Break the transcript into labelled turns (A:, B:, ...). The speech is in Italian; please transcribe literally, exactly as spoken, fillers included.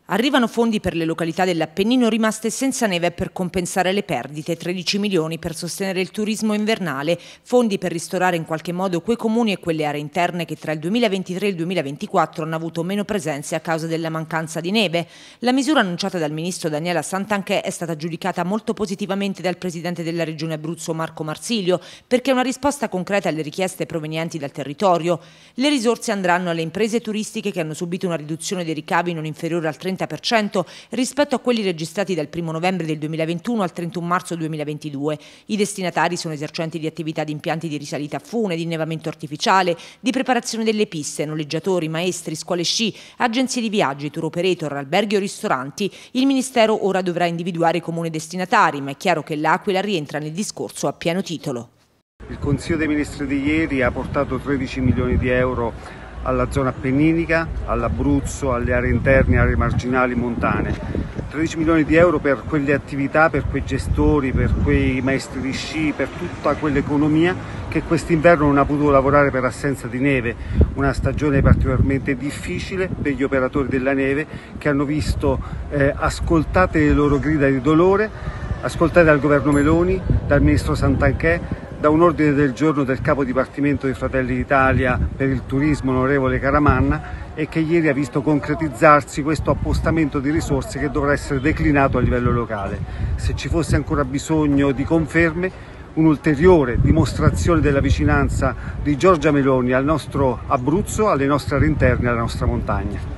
A: Arrivano fondi per le località dell'Appennino rimaste senza neve per compensare le perdite, tredici milioni per sostenere il turismo invernale, fondi per ristorare in qualche modo quei comuni e quelle aree interne che tra il duemilaventitré e il duemilaventiquattro hanno avuto meno presenze a causa della mancanza di neve. La misura annunciata dal ministro Daniela Santanchè è stata giudicata molto positivamente dal presidente della regione Abruzzo Marco Marsilio, perché è una risposta concreta alle richieste provenienti dal territorio. Le risorse andranno alle imprese turistiche che hanno subito una riduzione dei ricavi non inferiore al trenta per cento rispetto a quelli registrati dal primo novembre del duemilaventuno al trentuno marzo duemilaventidue. I destinatari sono esercenti di attività di impianti di risalita a fune, di innevamento artificiale, di preparazione delle piste, noleggiatori, maestri, scuole sci, agenzie di viaggi, tour operator, alberghi o ristoranti. Il Ministero ora dovrà individuare i comuni destinatari, ma è chiaro che l'Aquila rientra nel discorso a pieno titolo.
B: Il Consiglio dei Ministri di ieri ha portato tredici milioni di euro alla zona appenninica, all'Abruzzo, alle aree interne, aree marginali, montane. tredici milioni di euro per quelle attività, per quei gestori, per quei maestri di sci, per tutta quell'economia che quest'inverno non ha potuto lavorare per assenza di neve. Una stagione particolarmente difficile per gli operatori della neve che hanno visto eh, ascoltate le loro grida di dolore, ascoltate dal governo Meloni, dal ministro Santanchè, da un ordine del giorno del capo dipartimento di Fratelli d'Italia per il turismo, onorevole Caramanna, e che ieri ha visto concretizzarsi questo appostamento di risorse che dovrà essere declinato a livello locale. Se ci fosse ancora bisogno di conferme, un'ulteriore dimostrazione della vicinanza di Giorgia Meloni al nostro Abruzzo, alle nostre aree interne e alla nostra montagna.